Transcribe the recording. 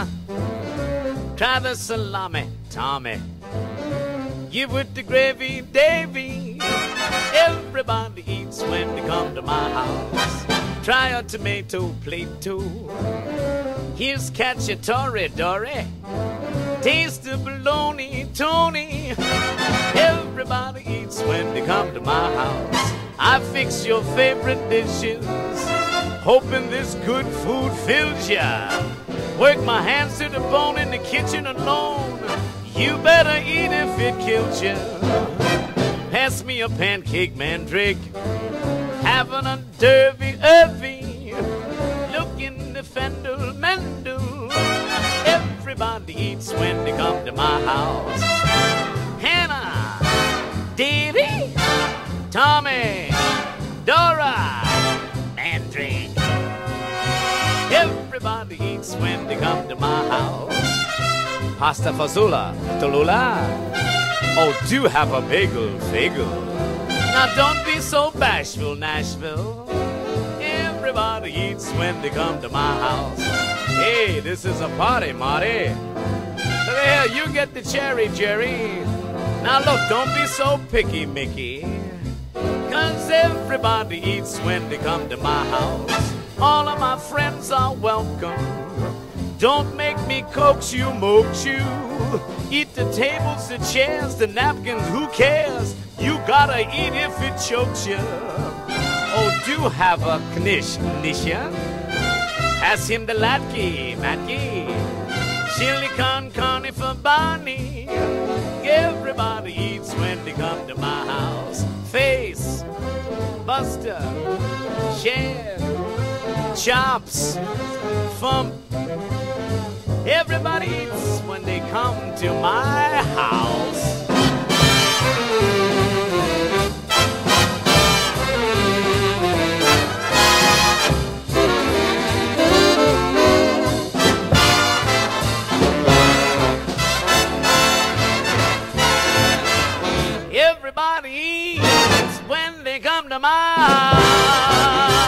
Try the salami, Tommy. Give with the gravy, Davy. Everybody eats when they come to my house. Try a tomato, Plato. Here's cacciatore, Dorie. Taste the baloney, Tony. Everybody eats when they come to my house. I fix your favorite dishes, hoping this good food fills ya. Work my hands to the bone in the kitchen alone. You better eat if it kills ya. Pass me a pancake, Mandrake. Having a Irvy. Look in the fendel, Mendel. Everybody eats when they come to my house. Hannah, Davy, Tommy, Dora, Mandrake. Everybody eats when they come to my house. Pastafazoola, Talullah. Oh, do have a bagel, Fagel. Now don't be so bashful, Nashville. Everybody eats when they come to my house. Hey, this is a party, Marty. Look here, you get the cherry, Jerry. Now look, don't be so picky, Micky. 'Cause everybody eats when they come to my house. All of my friends are welcome. Don't make me coax you, moax you. Eat the tables, the chairs, the napkins, who cares? You gotta eat if it chokes you. Oh, do have a knish, Nisha. Pass him the latke, Matky. Chili con carne for Barney. Everybody eats when they come to my house. Face, Buster, Share, Chops, Fump. Everybody eats when they come to my house. Everybody eats when they come to my house.